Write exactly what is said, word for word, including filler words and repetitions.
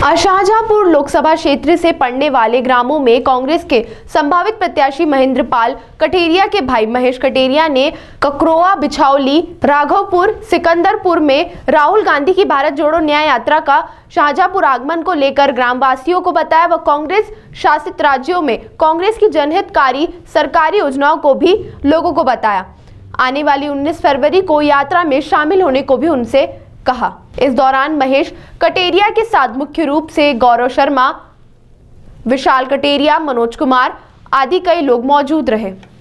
शाहजहांपुर लोकसभा क्षेत्र से पड़ने वाले ग्रामों में कांग्रेस के संभावित प्रत्याशी महेंद्र पाल कटेरिया के भाई महेश कटेरिया ने ककरोआ, बिछौली, राघवपुर, सिकंदरपुर में राहुल गांधी की भारत जोड़ो न्याय यात्रा का शाहजहांपुर आगमन को लेकर ग्रामवासियों को बताया व कांग्रेस शासित राज्यों में कांग्रेस की जनहितकारी सरकारी योजनाओं को भी लोगों को बताया। आने वाली उन्नीस फरवरी को यात्रा में शामिल होने को भी उनसे कहा। इस दौरान महेश कटेरिया के साथ मुख्य रूप से गौरव शर्मा, विशाल कटेरिया, मनोज कुमार आदि कई लोग मौजूद रहे।